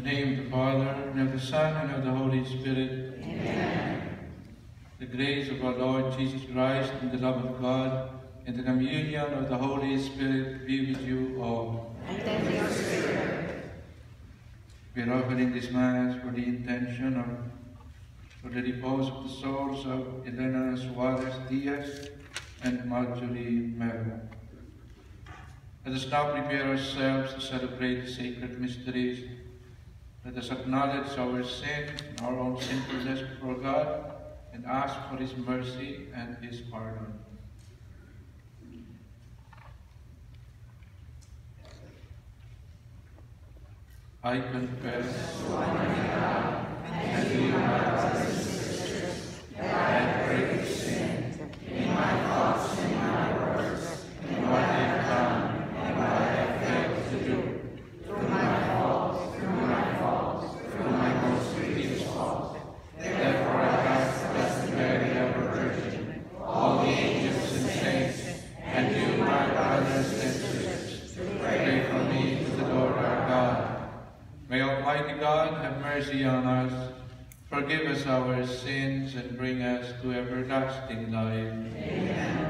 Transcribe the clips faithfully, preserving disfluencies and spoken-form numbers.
In the name of the Father, and of the Son, and of the Holy Spirit. Amen. The grace of our Lord Jesus Christ, and the love of God, and the communion of the Holy Spirit be with you all. And with your spirit. We are offering this Mass for the intention of for the repose of the souls of Elena Suarez Diaz and Marjorie Merlo. Let us now prepare ourselves to celebrate the sacred mysteries. Let us acknowledge our sin and our own sinfulness before God and ask for His mercy and His pardon. I confess to Almighty God and to you, my brothers and sisters, that I have greatly sinned in my thoughts and in my words, in what I have done and what I have failed to do, through my fault, through my fault, through my most grievous fault. Therefore I ask the Blessed Mary, ever Virgin, all the angels and saints, and you, my brothers and sisters, to pray for me to the Lord our God. May Almighty God have mercy on us, forgive us our sins, and bring us to everlasting life. Amen.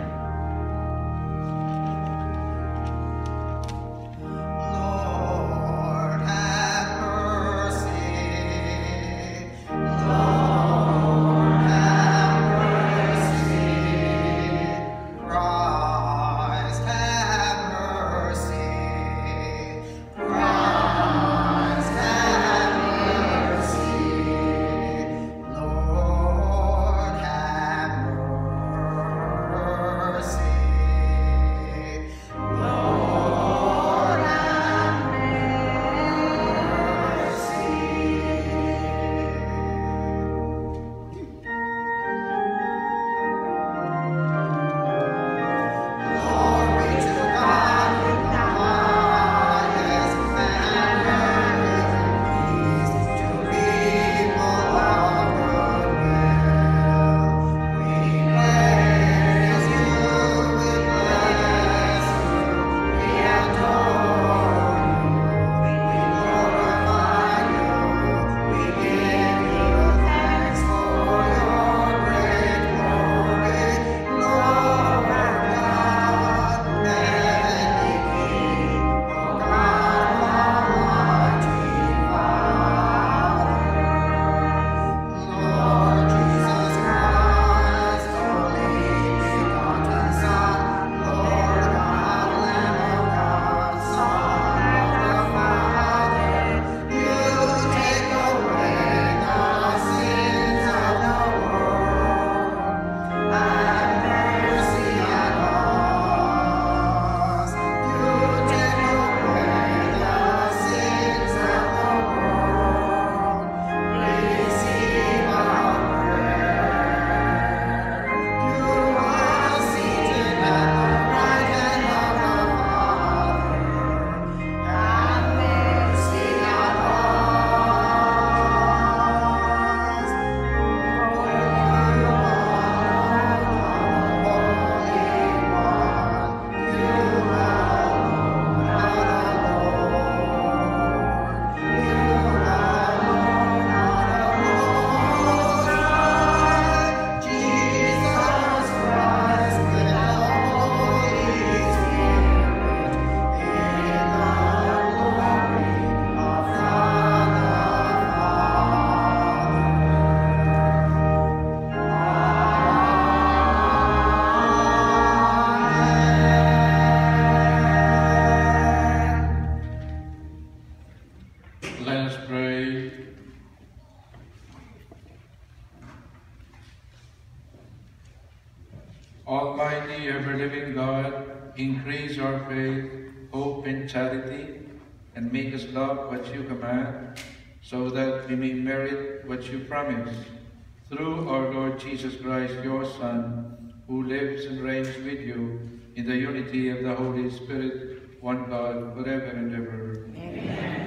Almighty, ever-living God, increase our faith, hope, and charity, and make us love what you command, so that we may merit what you promise. Through our Lord Jesus Christ, your Son, who lives and reigns with you in the unity of the Holy Spirit, one God, forever and ever. Amen.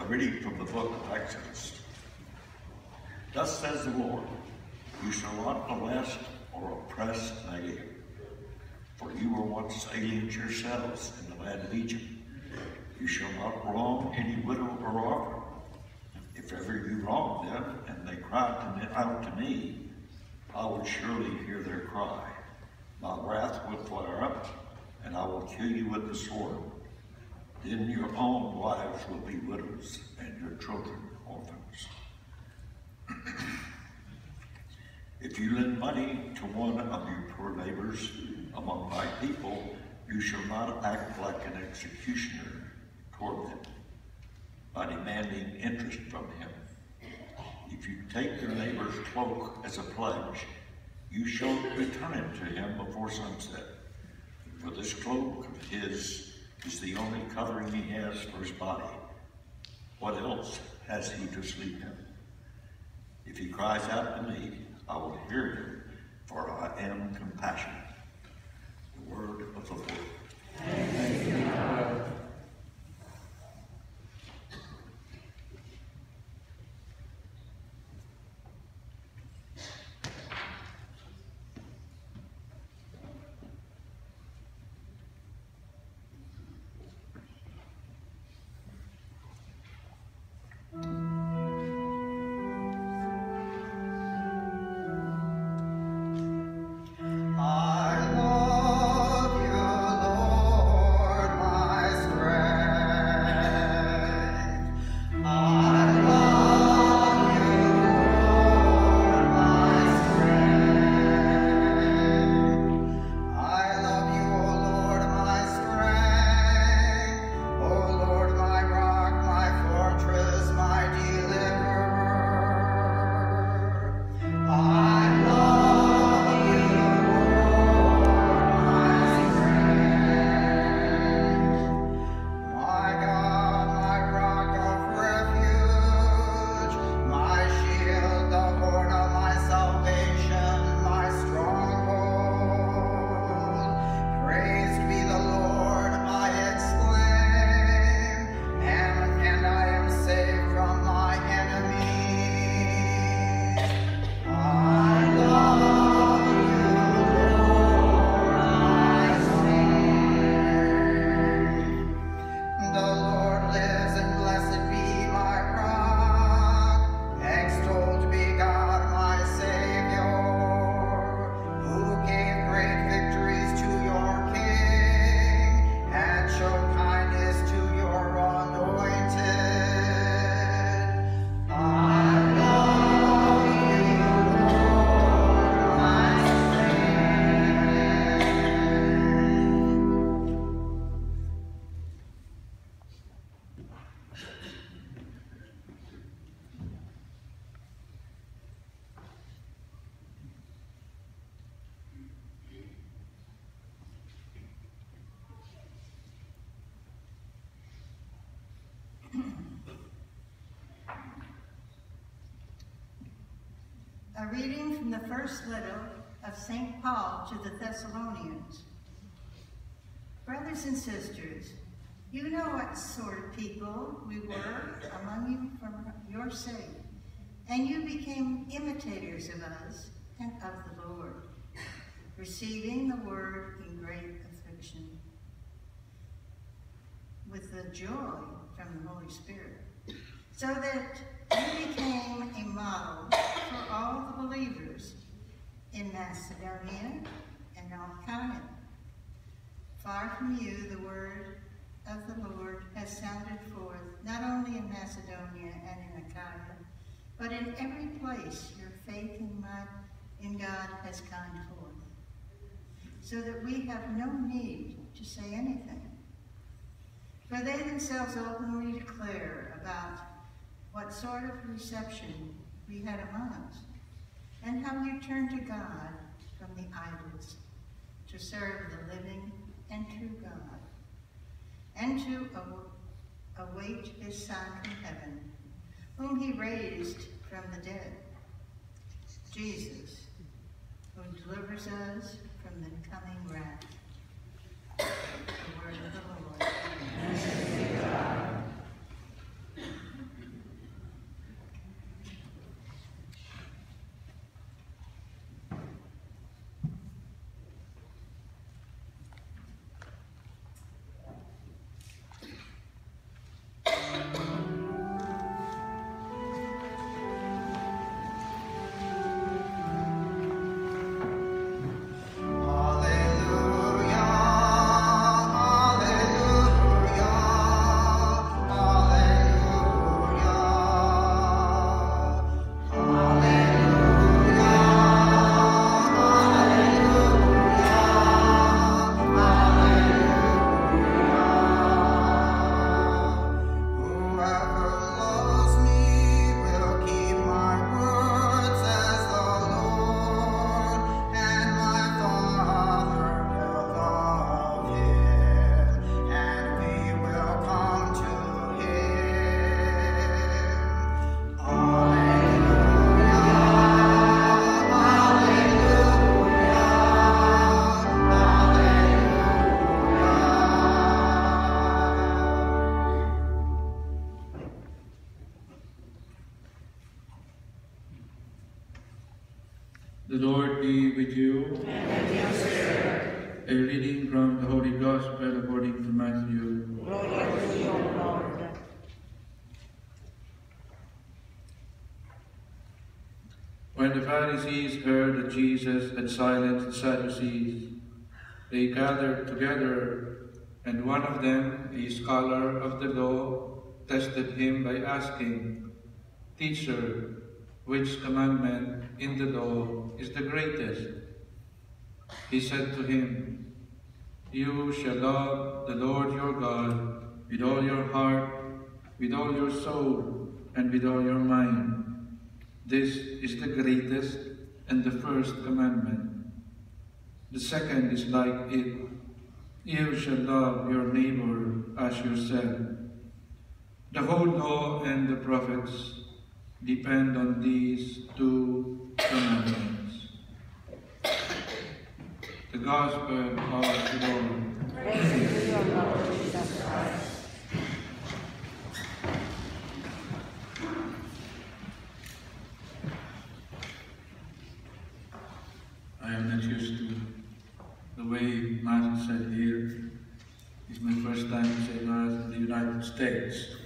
A reading from the book of Exodus. Thus says the Lord, you shall not molest or oppress a native, for you were once aliens yourselves in the land of Egypt. You shall not wrong any widow or orphan. If ever you wrong them, and they cry to, out to me, I will surely hear their cry. My wrath will flare up, and I will kill you with the sword. Then your own wives will be widows, and your children orphans. If you lend money to one of your poor neighbors among my people, you shall not act like an executioner toward them, by demanding interest from him. If you take your neighbor's cloak as a pledge, you shall return it to him before sunset. For this cloak of his is the only covering he has for his body. What else has he to sleep in? If he cries out to me, I will hear him, for I am compassionate. The word of the Lord. Thanks be to God. A reading from the first letter of Saint Paul to the Thessalonians. Brothers and sisters, you know what sort of people we were among you for your sake, and you became imitators of us and of the Lord, receiving the word in great affliction, with the joy from the Holy Spirit, so that you became a model for all the believers in Macedonia and Achaia. Far from you, the word of the Lord has sounded forth, not only in Macedonia and in Achaia, but in every place your faith in, my, in God has gone forth, so that we have no need to say anything. For they themselves openly declare about what sort of reception we had among us, and how you turned to God from the idols to serve the living and true God, and to await his Son from heaven, whom he raised from the dead, Jesus, who delivers us from the coming wrath. The word of the Lord. Thanks be to God. The Lord be with you. And with your spirit. A reading from the Holy Gospel according to Matthew. Glory to you, O Lord. When the Pharisees heard that Jesus had silenced the Sadducees, they gathered together, and one of them, a scholar of the law, tested him by asking, "Teacher, which commandment in the law is the greatest?" He said to him, "You shall love the Lord your God with all your heart, with all your soul, and with all your mind. This is the greatest and the first commandment. The second is like it. You shall love your neighbor as yourself. The whole law and the prophets depend on these two commandments." The Gospel of the Lord. Praise to you, Lord Jesus Christ. I am not used to the way Mass is said here. It's my first time to say Mass in the United States.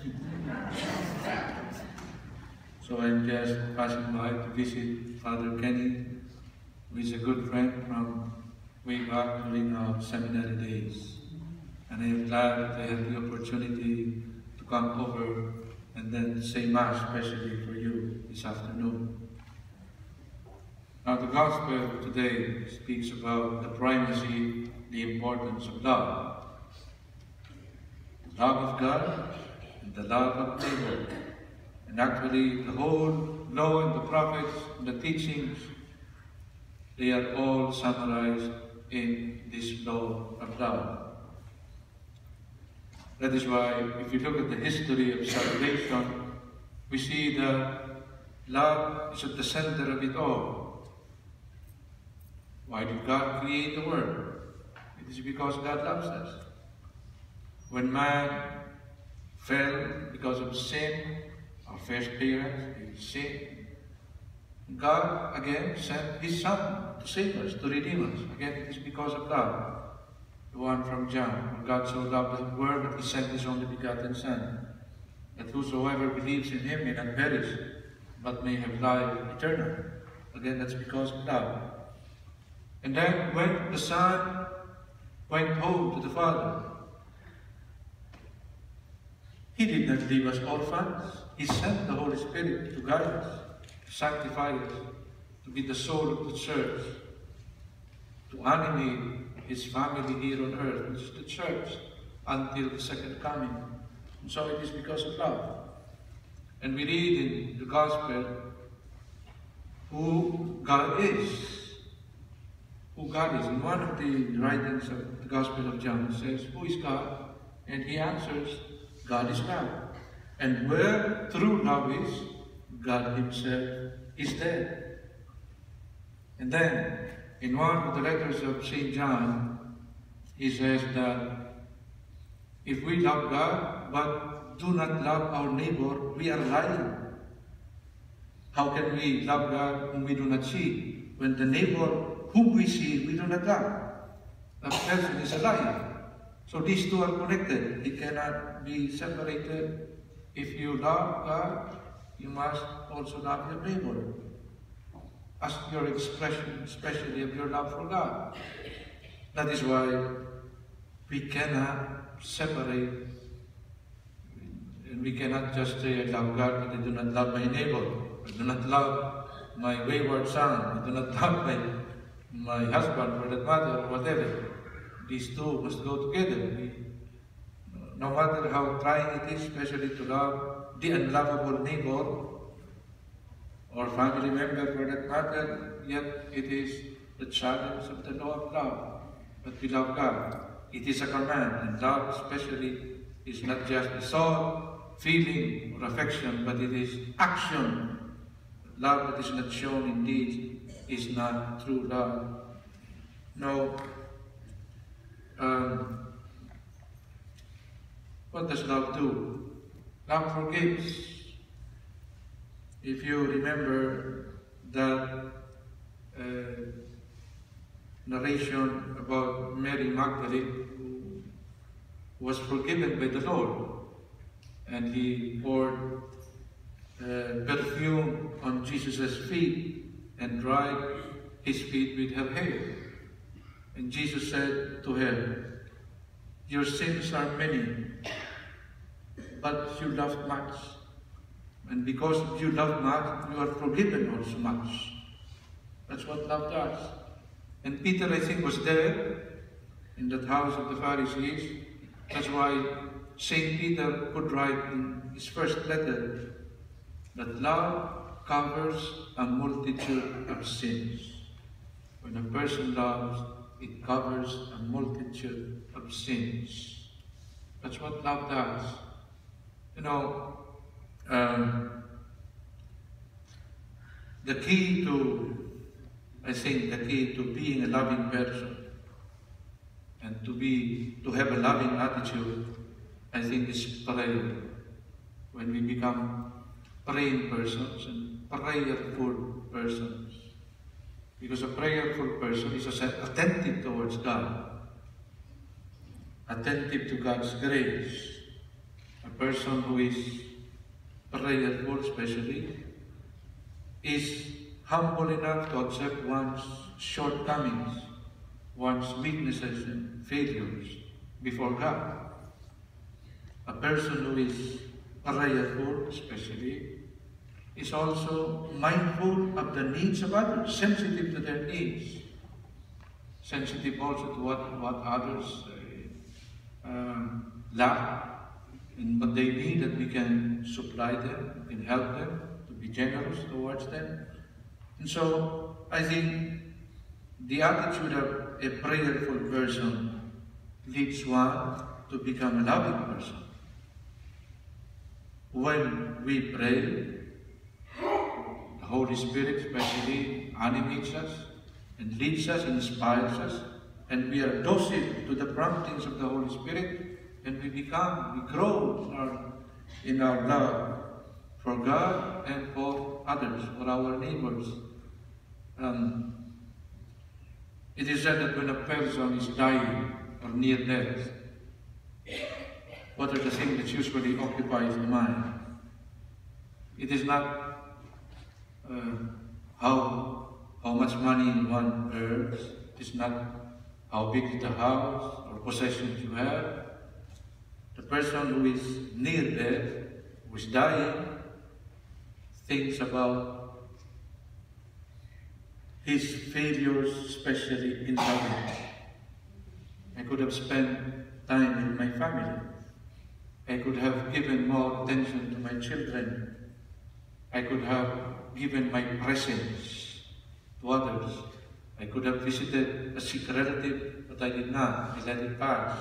So I'm just passing by to visit Father Kenny, who is a good friend from way back during our seminary days. And I am glad that I had the opportunity to come over and then say Mass especially for you this afternoon. Now the Gospel today speaks about the primacy, the importance of love. The love of God and the love of neighbor. And actually the whole law and the prophets and the teachings, they are all summarized in this law of love. That is why if you look at the history of salvation, we see that love is at the center of it all. Why did God create the world? It is because God loves us. When man fell because of sin, our first parents, sinned, God again sent His Son to save us, to redeem us. Again, it is because of love. The one from John, God so loved the world that He sent His only begotten Son, that whosoever believes in Him may not perish, but may have life eternal. Again, that's because of love. And then when the Son went home to the Father, He did not leave us orphans. He sent the Holy Spirit to guide us, to sanctify us, to be the soul of the church, to animate His family here on earth, which is the church, until the second coming. And so it is because of love. And we read in the Gospel who God is. Who God is. In one of the writings of the Gospel of John, it says, "Who is God?" And he answers, "God is love. And where true love is, God Himself is there." And then, in one of the letters of Saint John, he says that if we love God but do not love our neighbor, we are lying. How can we love God whom we do not see, when the neighbor whom we see we do not love? That person is a liar. So these two are connected. They cannot be separated. If you love God, you must also love your neighbor as your expression, especially of your love for God. That is why we cannot separate, and we cannot just say, "I love God, but I do not love my neighbor. I do not love my wayward son. I do not love my, my husband, for that matter," or whatever. These two must go together. We, no matter how trying it is, especially to love the unlovable neighbor or family member for that matter, yet it is the challenge of the law of love. But we love God. It is a command, and love especially is not just a thought, feeling, or affection, but it is action. Love that is not shown in deeds is not true love. No. Um, what does love do? Love forgives. If you remember that uh, narration about Mary Magdalene, who was forgiven by the Lord, and he poured uh, perfume on Jesus' feet and dried his feet with her hair. And Jesus said to her, "Your sins are many, but you loved much. And because you love much, you are forgiven also much." That's what love does. And Peter, I think, was there in that house of the Pharisees. That's why Saint Peter could write in his first letter that love covers a multitude of sins. When a person loves, it covers a multitude of sins. That's what love does. You know, um, the key to, I think, the key to being a loving person and to be, to have a loving attitude, I think, is prayer. When we become praying persons and prayerful persons. Because a prayerful person is attentive towards God, attentive to God's grace. A person who is prayerful, especially, is humble enough to accept one's shortcomings, one's weaknesses and failures before God. A person who is prayerful, especially, is also mindful of the needs of others, sensitive to their needs, sensitive also to what, what others uh, um, lack and what they need, that we can supply them, we can help them, to be generous towards them. And so, I think the attitude of a prayerful person leads one to become a loving person. When we pray, the Holy Spirit especially animates us and leads us, inspires us, and we are docile to the promptings of the Holy Spirit, and we become, we grow in our, in our love for God and for others, for our neighbors. Um, it is said that when a person is dying or near death, what are the things that usually occupies the mind? It is not uh, how, how much money one earns. It is not how big is the house or possessions you have. The person who is near death, who is dying, thinks about his failures, especially in family. I could have spent time with my family. I could have given more attention to my children. I could have given my presence to others. I could have visited a sick relative, but I did not. I let it pass.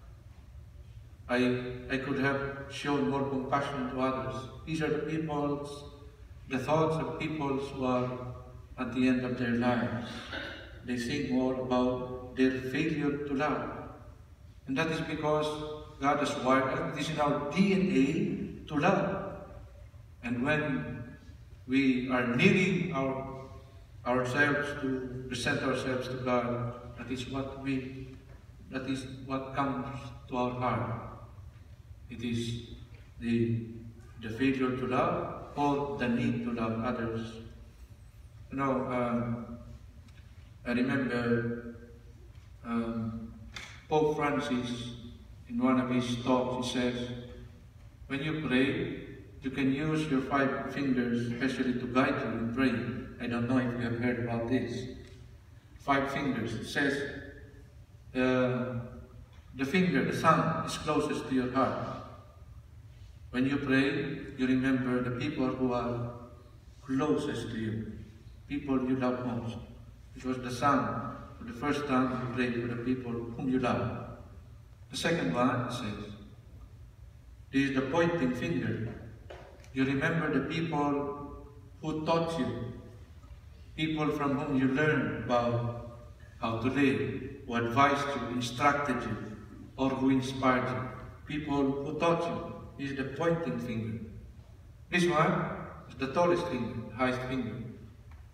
I, I could have shown more compassion to others. These are the people's, the thoughts of people who are at the end of their lives. They think more about their failure to love. And that is because God has wired us, it is in our D N A to love. And when we are nearing our, ourselves to present ourselves to God, that is what we, that is what comes to our heart. It is the, the failure to love or the need to love others. You know, um, I remember um, Pope Francis, in one of his talks, he says, when you pray, you can use your five fingers especially to guide you in praying. I don't know if you have heard about this. Five fingers. It says, uh, the finger, the thumb, is closest to your heart. When you pray, you remember the people who are closest to you, people you love most. It was the thumb. For the first time, you pray for the people whom you love. The second one says, this is the pointing finger. You remember the people who taught you, people from whom you learned about how to live, who advised you, instructed you, or who inspired you. People who taught you. This is the pointing finger. This one is the tallest finger, the highest finger.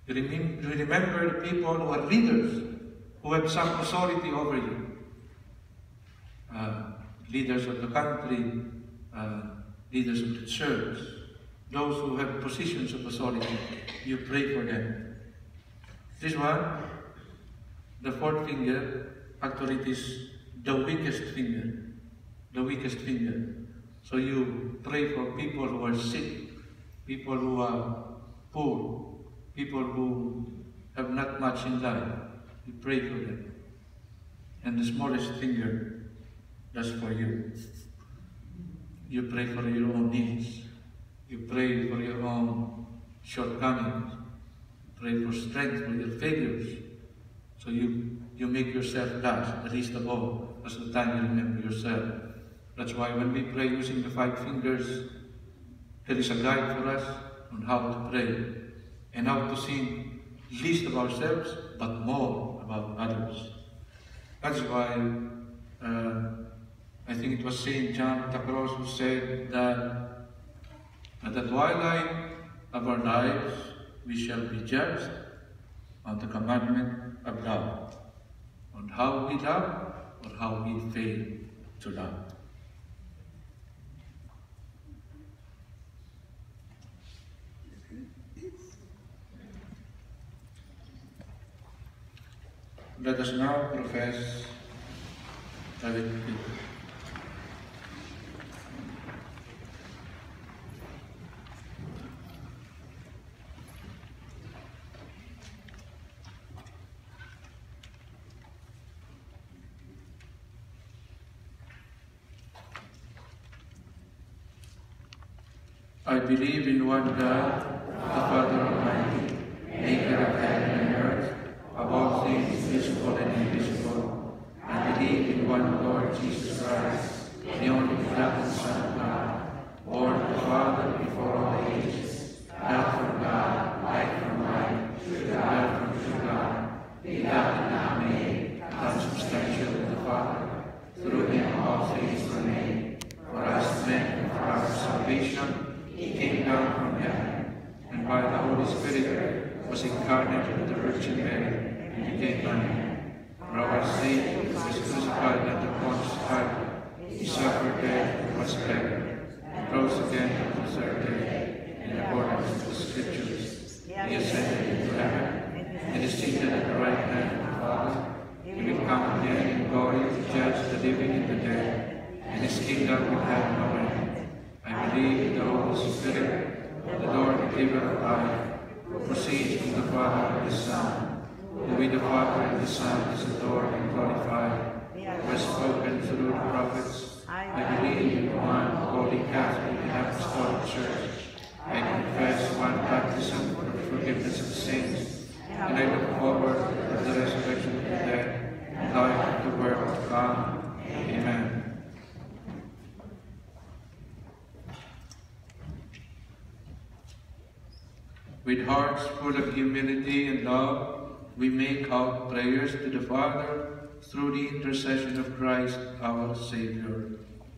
You remem you remember the people who are leaders, who have some authority over you. Uh, leaders of the country, uh, leaders of the church, those who have positions of authority, you pray for them. This one, the fourth finger, actually it is the weakest finger, the weakest finger. So you pray for people who are sick, people who are poor, people who have not much in life. You pray for them. And the smallest finger, that's for you. You pray for your own needs. You pray for your own shortcomings. Pray for strength for your failures. So you, you make yourself last, the least of all, as the time you remember yourself. That's why when we pray using the five fingers, there is a guide for us on how to pray and how to think least of ourselves, but more about others. That's why uh, I think it was Saint John of the Cross who said that at the twilight of our lives we shall be judged on the commandment of love, on how we love or how we fail to love. Let us now profess private faith. I believe in one God, the Father Almighty, maker of heaven and earth, of all things visible and invisible. I believe in one Lord Jesus Christ, the only begotten Son of God, born of the Father before all ages, God from God, light from light, true God from true God, begotten, not made, consubstantial with the Father. Through him all things were made. For us men and for our salvation, he came down from heaven, and by the Holy Spirit was incarnate with the Virgin Mary, and became man. For our sake he was crucified under Pontius Pilate. He suffered death and was buried, and rose again on the third day, in accordance with the Scriptures. He ascended into heaven, and is seated at the right hand of the Father. He will come again in glory to judge the living and the dead, and his kingdom will have no end. I believe in the Holy Spirit, the Lord, the giver of life, who proceeds from the Father and the Son, who with the Father and the Son is adored and glorified, who has spoken through the prophets. I believe in one holy Catholic and Apostolic Church. I confess one baptism for the forgiveness of sins, and I look forward to the resurrection of the dead and life of the world to come. Amen. With hearts full of humility and love, we make out prayers to the Father through the intercession of Christ our Savior.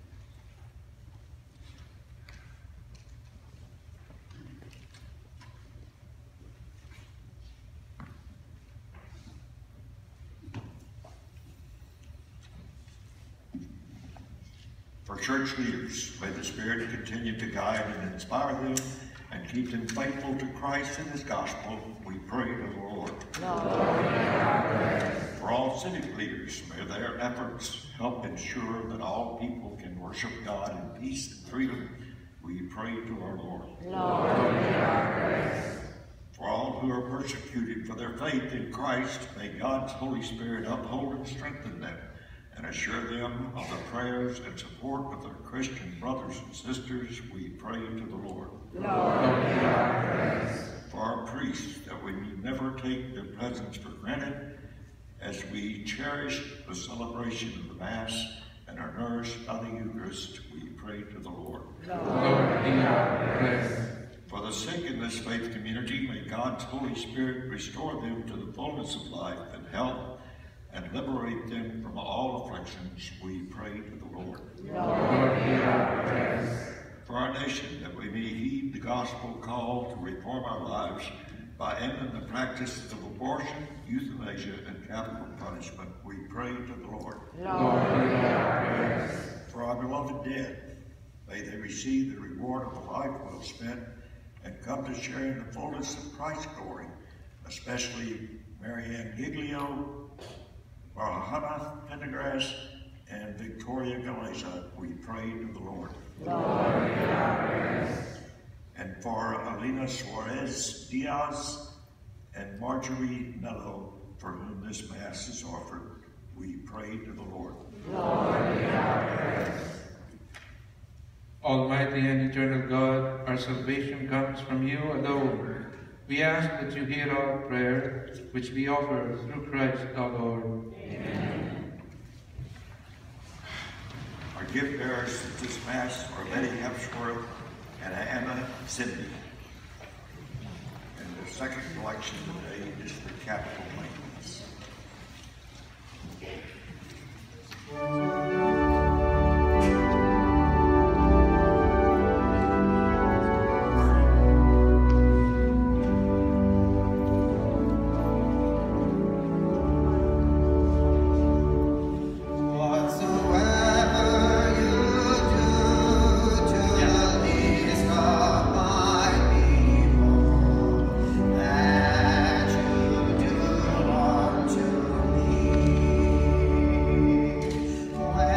For church leaders, may the Spirit continue to guide and inspire them and keep them faithful to Christ and his gospel, we pray to the Lord. Lord, for all civic leaders, may their efforts help ensure that all people can worship God in peace and freedom, we pray to our Lord. Lord, for all who are persecuted for their faith in Christ, may God's Holy Spirit uphold and strengthen them and assure them of the prayers and support of their Christian brothers and sisters, we pray to the Lord. Lord, hear our prayers. For our priests, that we may never take their presence for granted, as we cherish the celebration of the Mass and are nourished by the Eucharist, we pray to the Lord. Lord, hear our prayers. For the sick in this faith community, may God's Holy Spirit restore them to the fullness of life and health, and liberate them from all afflictions, we pray to the Lord. Lord, hear our prayers. For our nation, that we may heed the gospel call to reform our lives By ending the practices of abortion, euthanasia, and capital punishment, we pray to the Lord. Lord, hear our prayers. For our beloved dead, may they receive the reward of the life well spent and come to share in the fullness of Christ's glory, especially Marianne Giglio, Barahana Pendergrass, and Victoria Galeza. We pray to the Lord. Lord, hear our prayers. And for Alina Suarez Diaz and Marjorie Mello, for whom this Mass is offered, we pray to the Lord. Lord, hear our prayers. Almighty and eternal God, our salvation comes from you alone. We ask that you hear our prayer, which we offer through Christ our Lord. Amen. Our gift bearers at this Mass are Betty Hepsworth and Anna Cindy. And the second collection today is for capital maintenance. When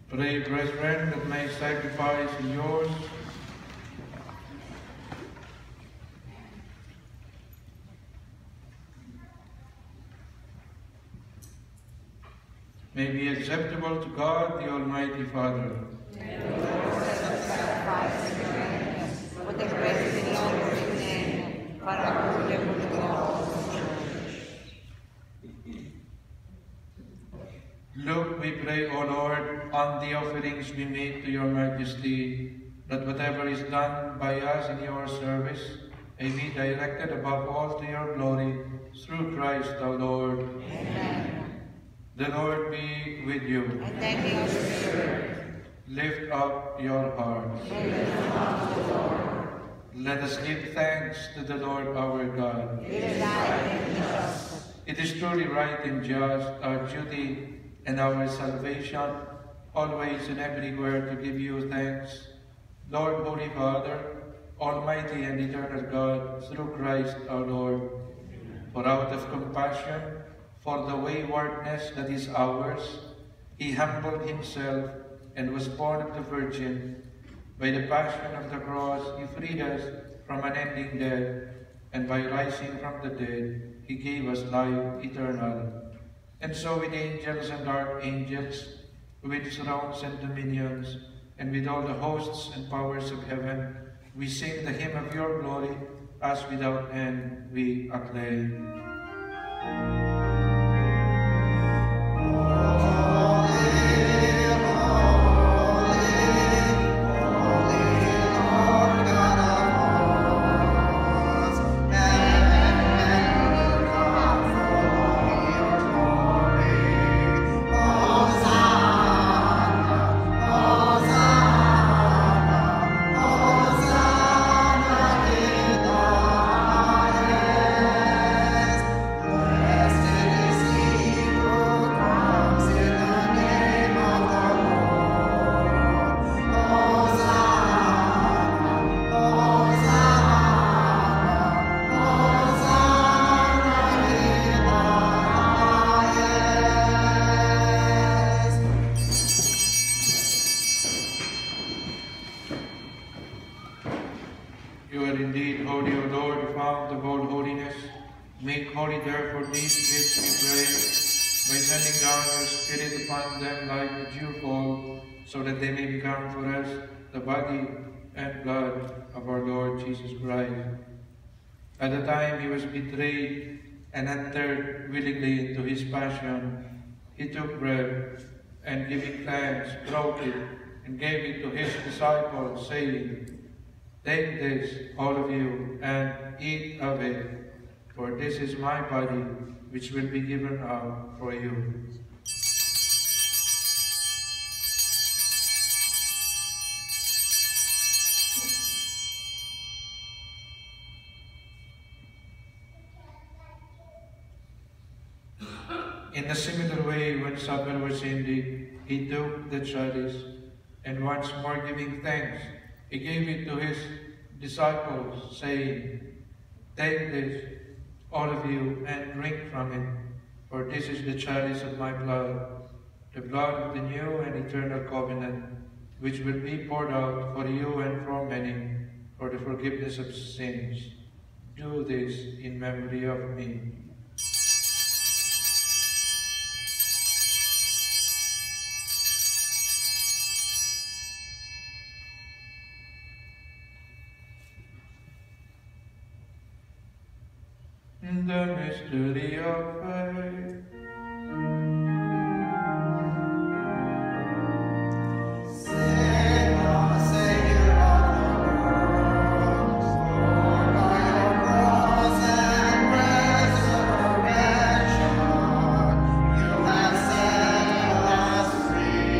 Pray, brethren, that my sacrifice and yours may be acceptable to God, the Almighty Father. May the Lord accept the sacrifice and prayers for the grace of the Holy Name, para cumplir with the law of the Church. Look, we pray, O Lord, on the offerings we make to your majesty, that whatever is done by us in your service may be directed above all to your glory, through Christ our Lord. Amen. The Lord be with you. And thank you, Spirit. Lift up your hearts. Let us give thanks to the Lord our God. It is right and just. It is truly right and just, our duty and our salvation, always and everywhere to give you thanks. Lord, Holy Father, Almighty and eternal God, through Christ our Lord, for out of compassion for the waywardness that is ours, he humbled himself and was born of the Virgin. By the passion of the cross, he freed us from unending death, and by rising from the dead, he gave us life eternal. And so with angels and archangels, with thrones and dominions, and with all the hosts and powers of heaven, we sing the hymn of your glory, as without end we acclaim. You are indeed holy, O Lord, fount of all holiness. Make holy, therefore, these gifts, we pray, by sending down your Spirit upon them like the dewfall, so that they may become for us the body and blood of our Lord Jesus Christ. At the time he was betrayed and entered willingly into his passion, he took bread, and giving thanks, broke it, and gave it to his disciples, saying, "Take this, all of you, and eat of it, for this is my body, which will be given up for you." In a similar way, when supper was ended, he took the chalice, and once more giving thanks, he gave it to his disciples, saying, "Take this, all of you, and drink from it, for this is the chalice of my blood, the blood of the new and eternal covenant, which will be poured out for you and for many, for the forgiveness of sins. Do this in memory of me." The mystery of faith. Save us, Savior of the world, for by your cross and resurrection, you have set us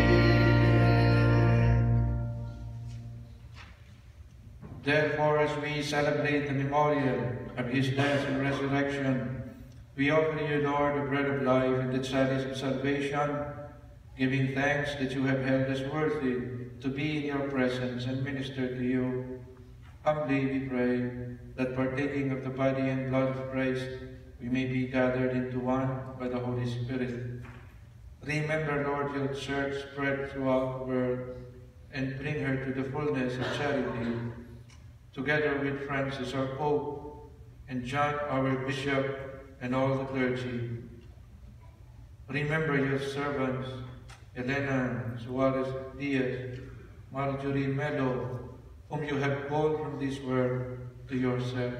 free. Therefore, as we celebrate the memorial of his death and resurrection, we offer you, Lord, the bread of life and the chalice of salvation, giving thanks that you have held us worthy to be in your presence and minister to you. Humbly we pray that, partaking of the body and blood of Christ, we may be gathered into one by the Holy Spirit. Remember, Lord, your church spread throughout the world, and bring her to the fullness of charity, together with Francis, our Pope, and John, our Bishop, and all the clergy. Remember your servants, Elena, Suarez Diaz, Marjorie Mello, whom you have called from this world to yourself.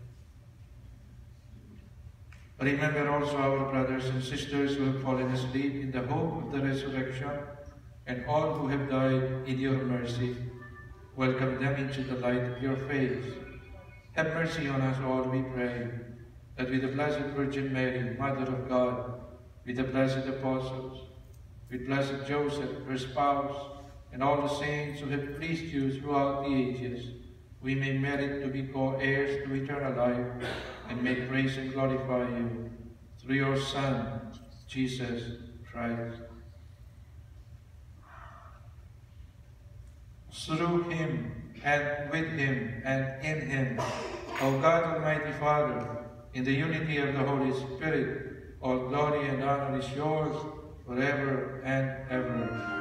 Remember also our brothers and sisters who have fallen asleep in the hope of the resurrection, and all who have died in your mercy. Welcome them into the light of your face. Have mercy on us all, we pray, that with the Blessed Virgin Mary, Mother of God, with the blessed apostles, with blessed Joseph, her spouse, and all the saints who have pleased you throughout the ages, we may merit to be co-heirs to eternal life, and may praise and glorify you through your Son, Jesus Christ. Through him, and with him, and in him, O God Almighty Father, in the unity of the Holy Spirit, all glory and honor is yours forever and ever.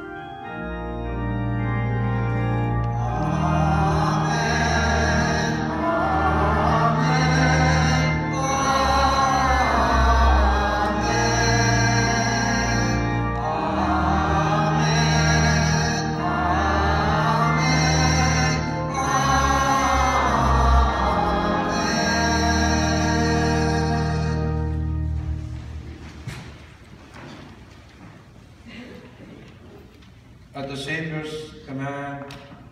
At the Savior's command,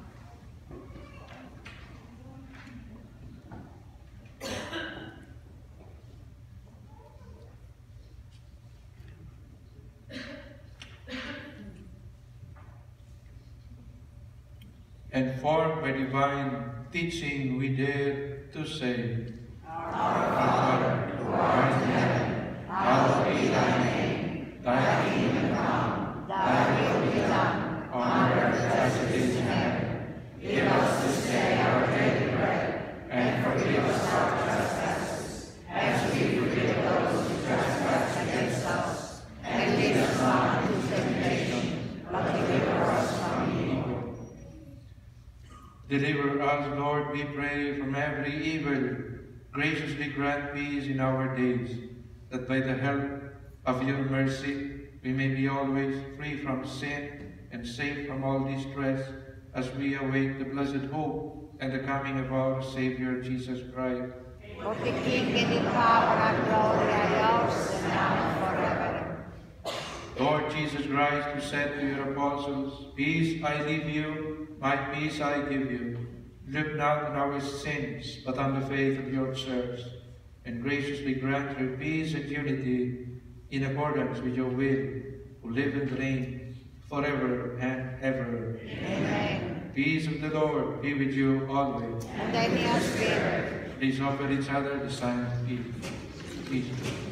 and formed by divine teaching, we dare to say, Our Father, who art in heaven, hallowed be thy name. Thy kingdom come, thy will be done, on earth as it is in heaven. Give us this day our daily bread, and forgive us our trespasses, as we forgive those who trespass against us. And lead us not into temptation, but deliver us from evil. Deliver us, Lord, we pray, from every evil. Graciously grant peace in our days, that by the help of your mercy we may be always free from sin and safe from all distress, as we await the blessed hope and the coming of our Savior Jesus Christ. For the kingdom and power and glory are yours, and now and forever. Lord Jesus Christ, who said to your apostles, Peace I leave you, my peace I give you. Look not on our sins, but on the faith of your church, and graciously grant her peace and unity in accordance with your will, who live and reign forever and ever. Amen. Peace of the Lord be with you always. And in your spirit. Please offer each other the sign of peace. Peace.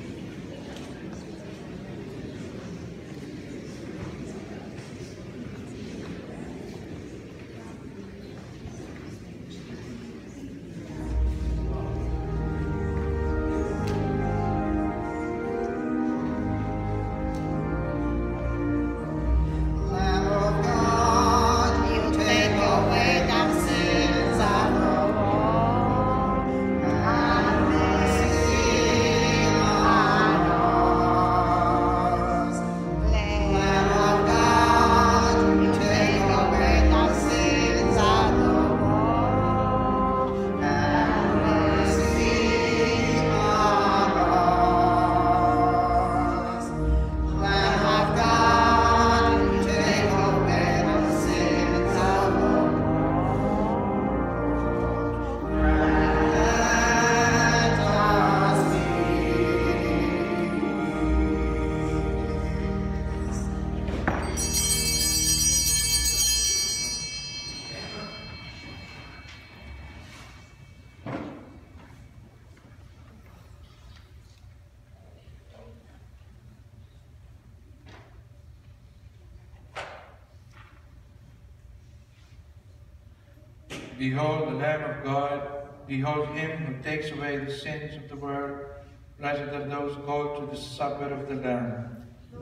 Behold the Lamb of God, behold him who takes away the sins of the world. Blessed are those called to the supper of the Lamb.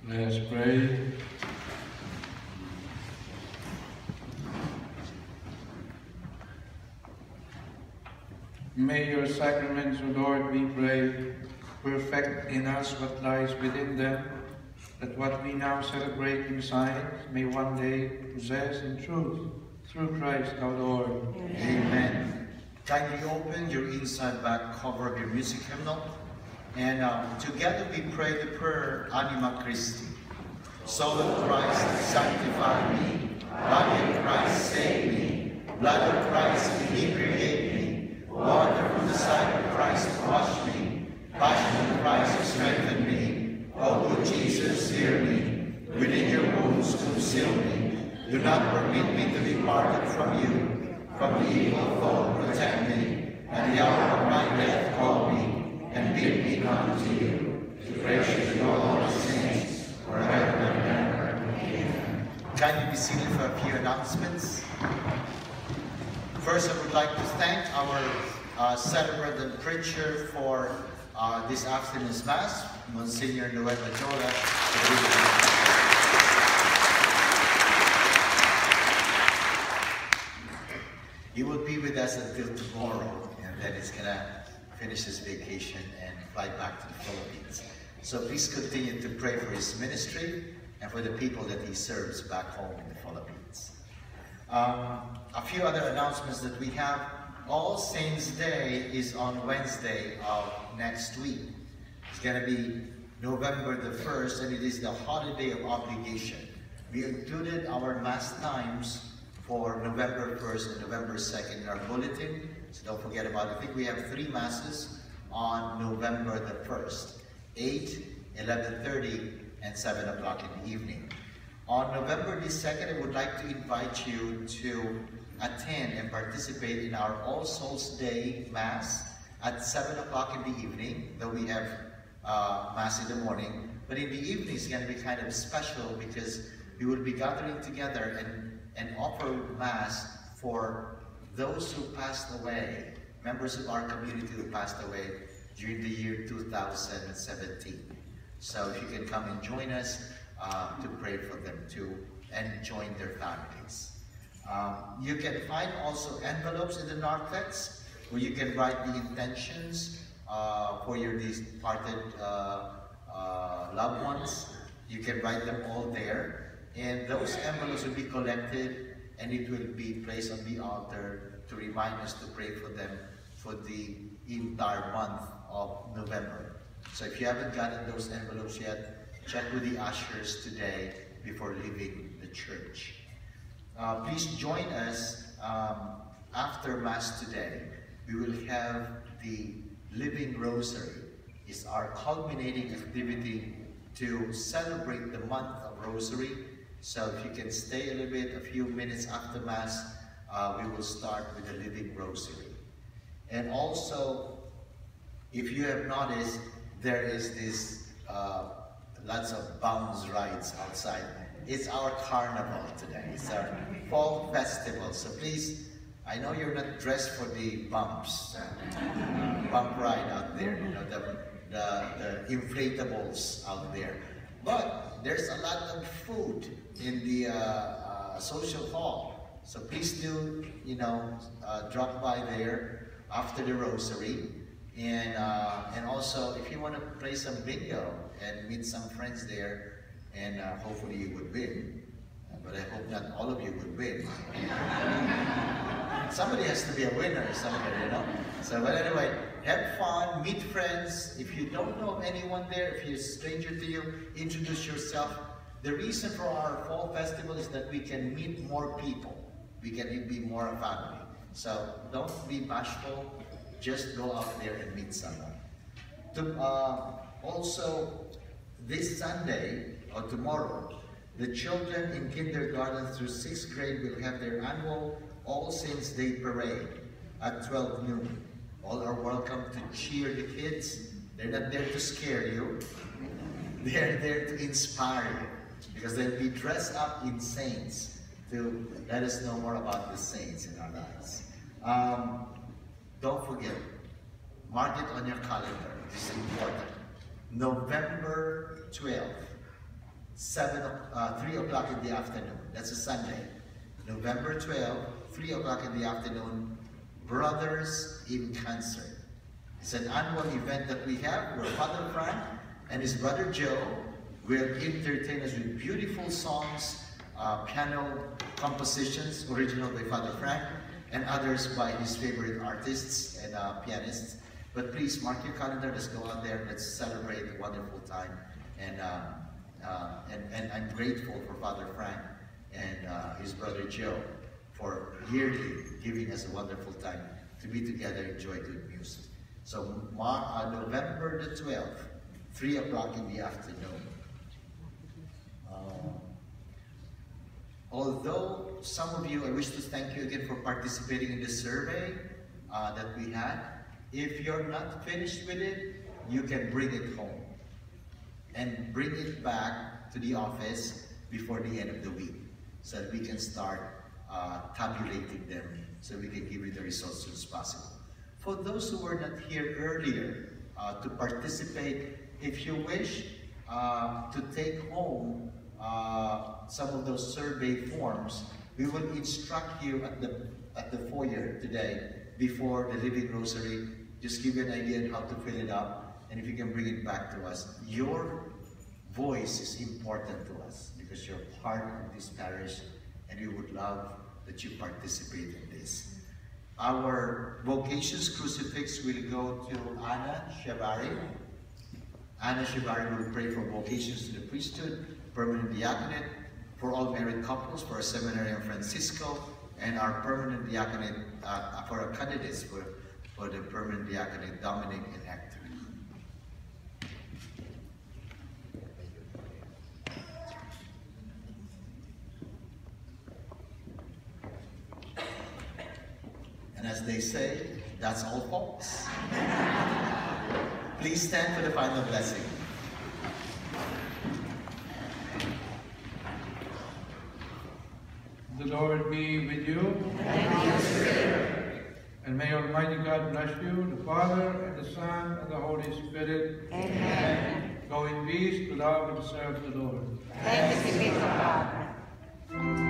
Let us pray. May your sacraments, O Lord, we pray, perfect in us what lies within them, that what we now celebrate in science may one day possess in truth, through Christ our Lord. Amen. Amen. Kindly open your inside back cover of your music hymnal, and uh, together we pray the prayer Anima Christi. Soul of Christ, sanctify me. Body of Christ, save me. Blood of Christ, inebriate me. Water from the side of Christ, wash me. Passion of Christ, strengthen me. O good Jesus, hear me. Within your wounds, conceal me. Do not permit me to be parted from you. From the evil foe, protect me. At the hour of my death, call me, and bid me come to you. To gracious your Lord saints, forever and ever. Amen. Kindly be seated for a few announcements. First, I would like to thank our uh, celebrant and preacher for uh, this afternoon's Mass, Monsignor Noel Majola. He will be with us until tomorrow, and then he's going to finish his vacation and fly back to the Philippines. So please continue to pray for his ministry and for the people that he serves back home in the Philippines. Um, a few other announcements that we have. All Saints' Day is on Wednesday of next week. It's going to be November the first, and it is the holiday of obligation. We included our Mass times for November first and November second in our bulletin, so don't forget about it. I think we have three Masses on November the first, eight, eleven thirty, and seven o'clock in the evening. On November the second, I would like to invite you to attend and participate in our All Souls Day Mass at seven o'clock in the evening, though we have uh, Mass in the morning. But in the evening, it's going to be kind of special because we will be gathering together and and offer Mass for those who passed away, members of our community who passed away during the year two thousand seventeen. So if you can come and join us uh, to pray for them too, and join their families. Um, you can find also envelopes in the narthex where you can write the intentions uh, for your departed uh, uh, loved ones. You can write them all there. And those envelopes will be collected, and it will be placed on the altar to remind us to pray for them for the entire month of November. So if you haven't gotten those envelopes yet, check with the ushers today before leaving the church. Uh, please join us um, after Mass today. We will have the Living Rosary. It's our culminating activity to celebrate the month of Rosary. So if you can stay a little bit, a few minutes after Mass, uh, we will start with the Living Rosary. And also, if you have noticed, there is this uh, lots of bounce rides outside. It's our carnival today. It's our fall festival. So please, I know you're not dressed for the bumps, uh, bump ride out there, you know, the, the, the inflatables out there. But there's a lot of food in the uh, uh, social hall. So please do, you know, uh, drop by there after the Rosary. And, uh, and also, if you want to play some bingo and meet some friends there, and uh, hopefully you would win. But I hope not all of you would win. Somebody has to be a winner somewhere, you know? So, but anyway, have fun, meet friends. If you don't know of anyone there, if you're a stranger to you, introduce yourself. The reason for our fall festival is that we can meet more people. We can be more a family. So don't be bashful. Just go out there and meet someone. To, uh, also, this Sunday or tomorrow, the children in kindergarten through sixth grade will have their annual All Saints Day Parade at twelve noon. All are welcome to cheer the kids. They're not there to scare you. They're there to inspire you, because they'll be dressed up in saints to let us know more about the saints in our lives. Um, don't forget, mark it on your calendar. This is important. November twelfth, seven, uh, three o'clock in the afternoon. That's a Sunday. November twelfth, three o'clock in the afternoon, Brothers in Concert. It's an annual event that we have where Father Frank and his brother Joe will entertain us with beautiful songs, uh, piano compositions, original by Father Frank, and others by his favorite artists and uh, pianists. But please mark your calendar, let's go out there, let's celebrate a wonderful time. And, uh, uh, and, and I'm grateful for Father Frank and uh, his brother Joe for yearly giving us a wonderful time to be together, enjoy good music. So uh, November the twelfth, three o'clock in the afternoon. Uh, although some of you, I wish to thank you again for participating in the survey uh, that we had. If you're not finished with it, you can bring it home and bring it back to the office before the end of the week so that we can start uh, tabulating them so we can give you the results as soon as possible. For those who were not here earlier uh, to participate, if you wish uh, to take home uh, some of those survey forms, we will instruct you at the, at the foyer today before the Living Rosary. Just give you an idea on how to fill it up, and if you can bring it back to us. Your voice is important to us because you're part of this parish, and we would love that you participate in this. Our vocations crucifix will go to Anna Shavari. Anna Shavari will pray for vocations to the priesthood, permanent diaconate, for all married couples, for our seminary in Francisco, and our permanent diaconate, uh, for our candidates for, for the permanent diaconate, Dominic and Hector. And as they say, that's all, folks. Please stand for the final blessing. The Lord be with you. And your spirit. And may Almighty God bless you, the Father, and the Son, and the Holy Spirit. Amen. Go in peace to love and serve the Lord. Thanks be to God.